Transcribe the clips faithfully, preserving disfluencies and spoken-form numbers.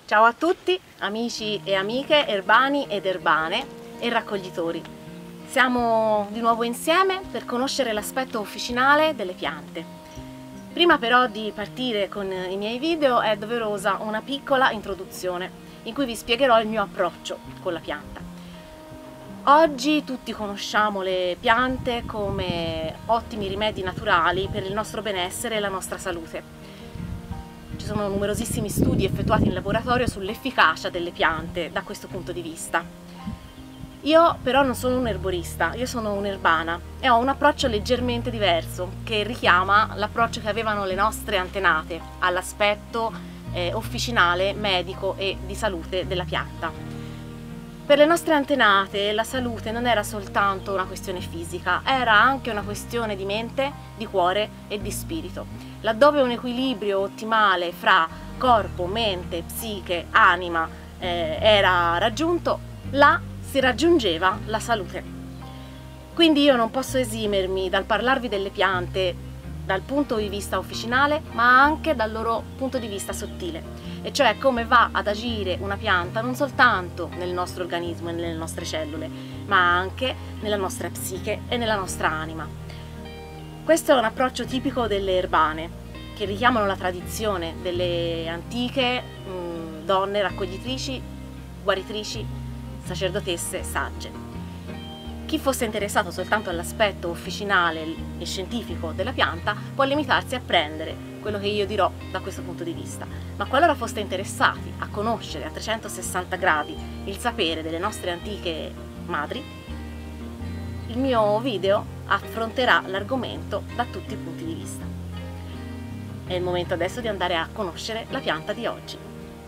Ciao a tutti, amici e amiche, erbani ed erbane e raccoglitori. Siamo di nuovo insieme per conoscere l'aspetto officinale delle piante. Prima però di partire con i miei video è doverosa una piccola introduzione in cui vi spiegherò il mio approccio con la pianta. Oggi tutti conosciamo le piante come ottimi rimedi naturali per il nostro benessere e la nostra salute. Ci sono numerosissimi studi effettuati in laboratorio sull'efficacia delle piante da questo punto di vista. Io però non sono un erborista, io sono un'erbana e ho un approccio leggermente diverso che richiama l'approccio che avevano le nostre antenate all'aspetto eh, officinale, medico e di salute della pianta. Per le nostre antenate la salute non era soltanto una questione fisica, era anche una questione di mente, di cuore e di spirito. Laddove un equilibrio ottimale fra corpo, mente, psiche, anima eh, era raggiunto, là si raggiungeva la salute. Quindi io non posso esimermi dal parlarvi delle piante dal punto di vista officinale, ma anche dal loro punto di vista sottile, e cioè come va ad agire una pianta non soltanto nel nostro organismo e nelle nostre cellule, ma anche nella nostra psiche e nella nostra anima. Questo è un approccio tipico delle erbane, che richiamano la tradizione delle antiche mh, donne raccoglitrici, guaritrici, sacerdotesse sagge. Chi fosse interessato soltanto all'aspetto officinale e scientifico della pianta può limitarsi a prendere quello che io dirò da questo punto di vista, ma qualora foste interessati a conoscere a trecentosessanta gradi il sapere delle nostre antiche madri, il mio video affronterà l'argomento da tutti i punti di vista. È il momento adesso di andare a conoscere la pianta di oggi.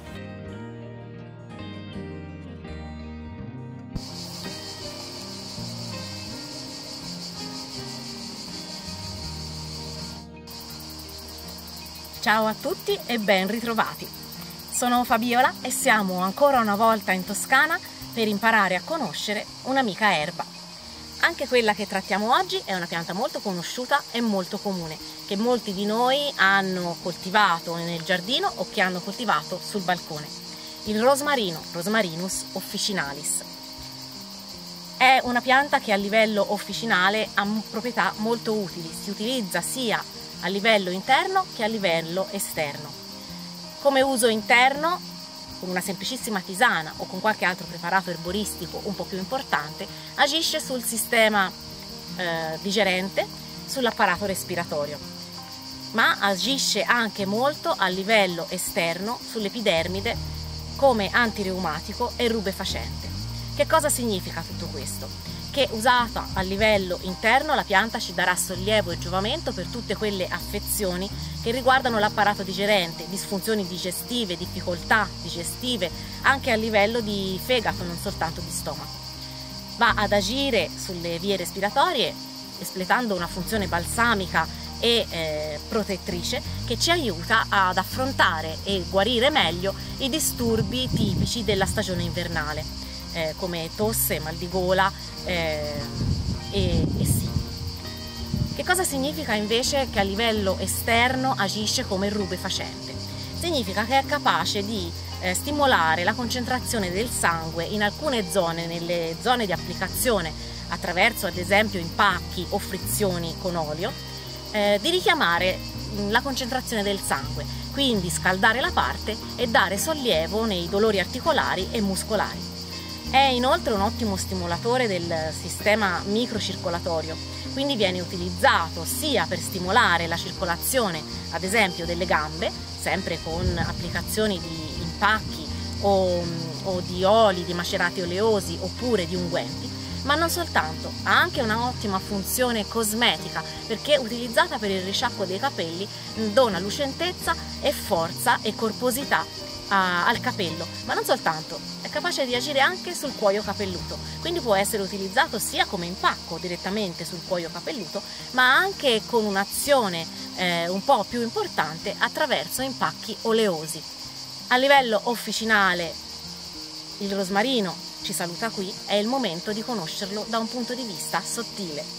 Ciao a tutti e ben ritrovati! Sono Fabiola e siamo ancora una volta in Toscana per imparare a conoscere un'amica erba. Anche quella che trattiamo oggi è una pianta molto conosciuta e molto comune, che molti di noi hanno coltivato nel giardino o che hanno coltivato sul balcone. Il rosmarino, Rosmarinus officinalis. È una pianta che a livello officinale ha proprietà molto utili, si utilizza sia a livello interno che a livello esterno. Come uso interno, con una semplicissima tisana o con qualche altro preparato erboristico un po' più importante, agisce sul sistema eh, digerente, sull'apparato respiratorio, ma agisce anche molto a livello esterno, sull'epidermide, come antireumatico e rubefacente. Che cosa significa tutto questo? Che usata a livello interno la pianta ci darà sollievo e giovamento per tutte quelle affezioni che riguardano l'apparato digerente, disfunzioni digestive, difficoltà digestive, anche a livello di fegato, non soltanto di stomaco. Va ad agire sulle vie respiratorie, espletando una funzione balsamica e eh, protettrice che ci aiuta ad affrontare e guarire meglio i disturbi tipici della stagione invernale, eh, come tosse, mal di gola, Eh, e, e sì. Che cosa significa invece che a livello esterno agisce come rubefacente? Significa che è capace di eh, stimolare la concentrazione del sangue in alcune zone, nelle zone di applicazione, attraverso ad esempio impacchi o frizioni con olio, eh, di richiamare la concentrazione del sangue, quindi scaldare la parte e dare sollievo nei dolori articolari e muscolari. È inoltre un ottimo stimolatore del sistema microcircolatorio, quindi viene utilizzato sia per stimolare la circolazione, ad esempio, delle gambe, sempre con applicazioni di impacchi o, o di oli, di macerati oleosi oppure di unguenti, ma non soltanto, ha anche una ottima funzione cosmetica perché utilizzata per il risciacquo dei capelli dona lucentezza e forza e corposità a, al capello, ma non soltanto, è capace di agire anche sul cuoio capelluto, quindi può essere utilizzato sia come impacco direttamente sul cuoio capelluto, ma anche con un'azione eh, un po' più importante attraverso impacchi oleosi. A livello officinale il rosmarino ci saluta qui, è il momento di conoscerlo da un punto di vista sottile.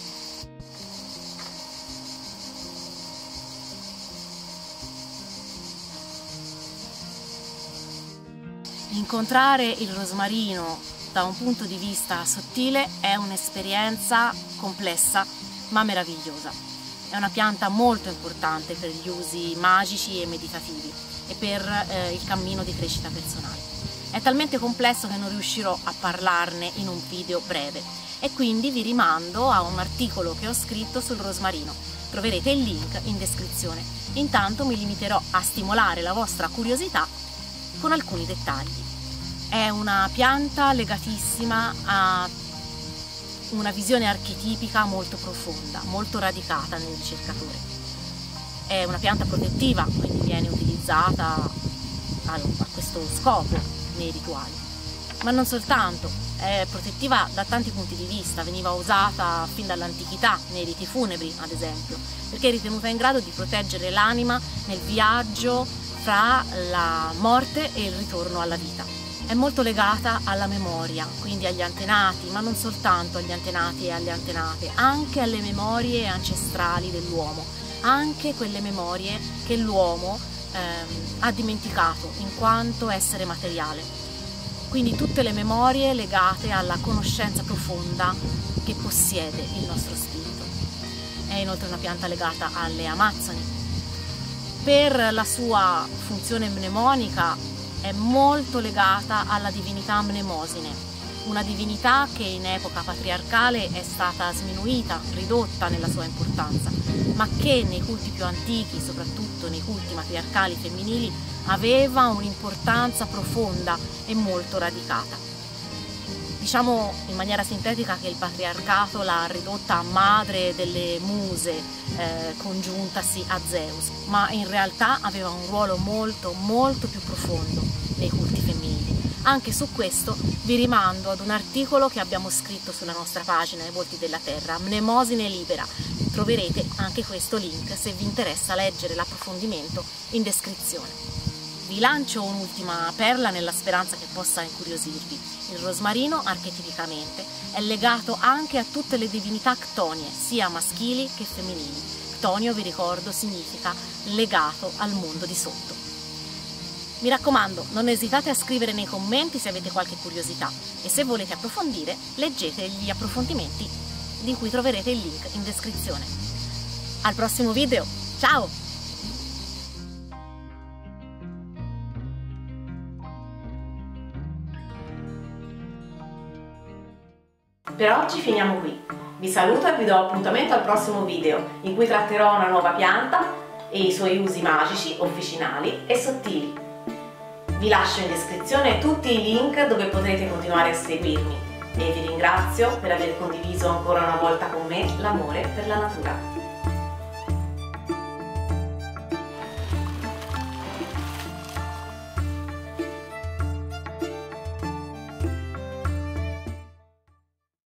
Incontrare il rosmarino da un punto di vista sottile è un'esperienza complessa ma meravigliosa. È una pianta molto importante per gli usi magici e meditativi e per eh, il cammino di crescita personale. È talmente complesso che non riuscirò a parlarne in un video breve e quindi vi rimando a un articolo che ho scritto sul rosmarino. Troverete il link in descrizione. Intanto mi limiterò a stimolare la vostra curiosità con alcuni dettagli. È una pianta legatissima a una visione archetipica molto profonda, molto radicata nel ricercatore. È una pianta protettiva, quindi viene utilizzata a questo scopo nei rituali. Ma non soltanto, è protettiva da tanti punti di vista, veniva usata fin dall'antichità, nei riti funebri ad esempio, perché è ritenuta in grado di proteggere l'anima nel viaggio fra la morte e il ritorno alla vita. È molto legata alla memoria, quindi agli antenati, ma non soltanto agli antenati e alle antenate, anche alle memorie ancestrali dell'uomo, anche quelle memorie che l'uomo ehm, ha dimenticato in quanto essere materiale. Quindi tutte le memorie legate alla conoscenza profonda che possiede il nostro spirito. È inoltre una pianta legata alle Amazzoni. Per la sua funzione mnemonica è molto legata alla divinità Mnemosine, una divinità che in epoca patriarcale è stata sminuita, ridotta nella sua importanza, ma che nei culti più antichi, soprattutto nei culti matriarcali femminili, aveva un'importanza profonda e molto radicata. Diciamo in maniera sintetica che il patriarcato l'ha ridotta a madre delle muse, eh, congiuntasi a Zeus, ma in realtà aveva un ruolo molto molto più profondo nei culti femminili. Anche su questo vi rimando ad un articolo che abbiamo scritto sulla nostra pagina I Volti della Terra, Mnemosine Libera. Troverete anche questo link se vi interessa leggere l'approfondimento in descrizione. Vi lancio un'ultima perla nella speranza che possa incuriosirvi. Il rosmarino archetipicamente è legato anche a tutte le divinità ctonie, sia maschili che femminili. Ctonio, vi ricordo, significa legato al mondo di sotto. Mi raccomando, non esitate a scrivere nei commenti se avete qualche curiosità e se volete approfondire, leggete gli approfondimenti di cui troverete il link in descrizione. Al prossimo video, ciao! Per oggi finiamo qui. Vi saluto e vi do appuntamento al prossimo video in cui tratterò una nuova pianta e i suoi usi magici, officinali e sottili. Vi lascio in descrizione tutti i link dove potrete continuare a seguirmi e vi ringrazio per aver condiviso ancora una volta con me l'amore per la natura.